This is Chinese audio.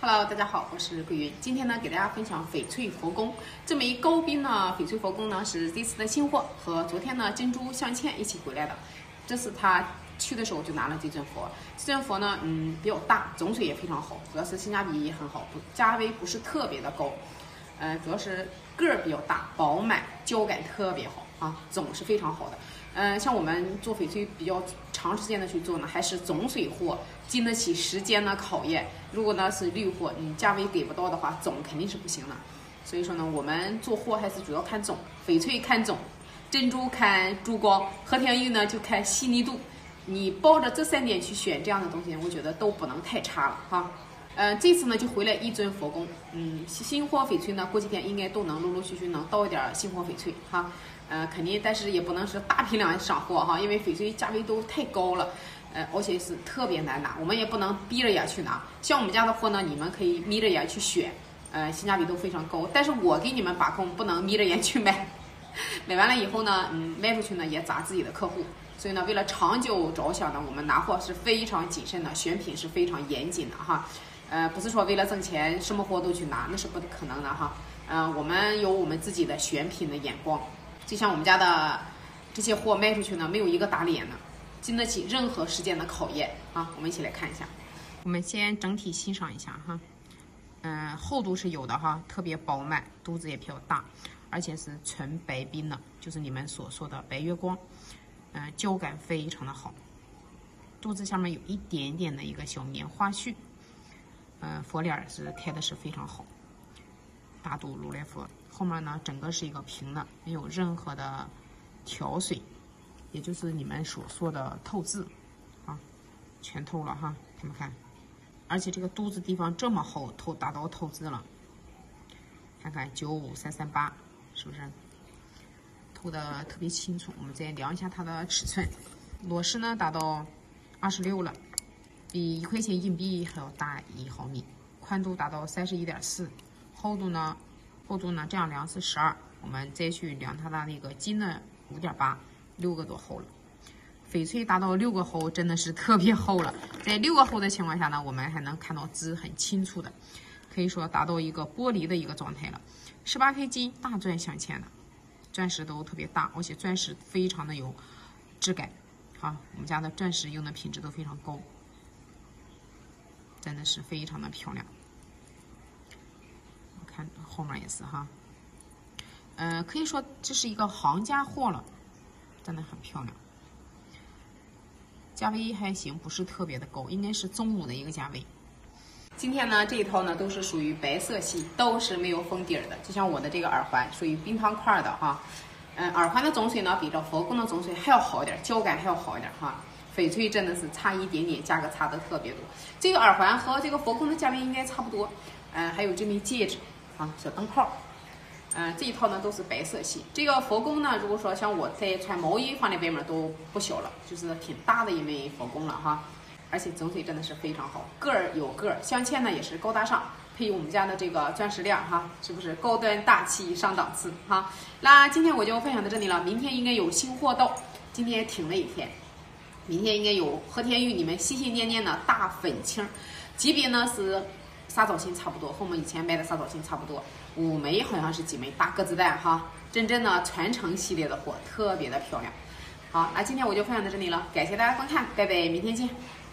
Hello， 大家好，我是桂云。今天呢，给大家分享翡翠佛宫这枚高冰呢，翡翠佛宫呢是这次的新货，和昨天呢珍珠镶嵌一起回来的。这次他去的时候就拿了这尊佛，这尊佛呢，比较大，种水也非常好，主要是性价比也很好，价位不是特别的高，主要是个儿比较大，饱满，胶感特别好啊，种是非常好的。像我们做翡翠比较长时间的去做呢，还是种水货，经得起时间的考验。如果呢是绿货，你价位给不到的话，种肯定是不行的。所以说呢，我们做货还是主要看种，翡翠看种，珍珠看珠光，和田玉呢就看细腻度。你抱着这3点去选这样的东西，我觉得都不能太差了哈。这次呢就回来一尊佛宫，新货翡翠呢过几天应该都能陆陆续续能到一点新货翡翠哈。肯定，但是也不能是大批量上货哈，因为翡翠价位都太高了，而且是特别难拿，我们也不能逼着眼去拿。像我们家的货呢，你们可以眯着眼去选，性价比都非常高。但是我给你们把控，不能眯着眼去买，买完了以后呢，卖出去呢也砸自己的客户。所以呢，为了长久着想呢，我们拿货是非常谨慎的，选品是非常严谨的哈。不是说为了挣钱什么货都去拿，那是不可能的哈。我们有我们自己的选品的眼光。就像我们家的这些货卖出去呢，没有一个打脸的，经得起任何时间的考验啊！我们一起来看一下。我们先整体欣赏一下哈，厚度是有的哈，特别饱满，肚子也比较大，而且是纯白冰的，就是你们所说的白月光，胶感非常的好，肚子下面有一点点的一个小棉花絮，佛脸是开的是非常好，大肚如来佛。后面呢，整个是一个平的，没有任何的调水，也就是你们所说的透字，啊，全透了哈，看没看？而且这个肚子地方这么厚，达到透字了，看看95338，是不是？透的特别清楚。我们再量一下它的尺寸，裸饰呢达到26了，比1块钱硬币还要大1毫米，宽度达到31.4，厚度呢？厚度呢？这样量是12，我们再去量它的那个筋呢5.8，6个多厚了。翡翠达到6个厚，真的是特别厚了。在6个厚的情况下呢，我们还能看到字很清楚的，可以说达到一个玻璃的一个状态了。18K 金大钻镶嵌的，钻石都特别大，而且钻石非常的有质感。好，我们家的钻石用的品质都非常高，真的是非常的漂亮。看后面也是哈，可以说这是一个行家货了，真的很漂亮。价位还行，不是特别的高，应该是中午的一个价位。今天呢，这一套呢都是属于白色系，都是没有封底儿的，就像我的这个耳环，属于冰糖块的哈。耳环的种水呢，比这佛宫的种水还要好一点，胶感还要好一点哈。翡翠真的是差一点点，价格差的特别多。这个耳环和这个佛宫的价位应该差不多。还有这枚戒指。小灯泡，这一套呢都是白色系。这个佛宫呢，如果说像我在穿毛衣放在外面都不小了，就是挺大的一枚佛宫了哈。而且种水真的是非常好，个儿有个儿，镶嵌呢也是高大上，配我们家的这个钻石链哈，是不是高端大气上档次哈？那今天我就分享到这里了，明天应该有新货到，今天停了一天，明天应该有和田玉你们心心念念的大粉青，级别呢是。沙枣心差不多，和我们以前卖的沙枣心差不多，5枚好像是几枚大鸽子蛋哈，真正的传承系列的货，特别的漂亮。好，那今天我就分享到这里了，感谢大家观看，拜拜，明天见。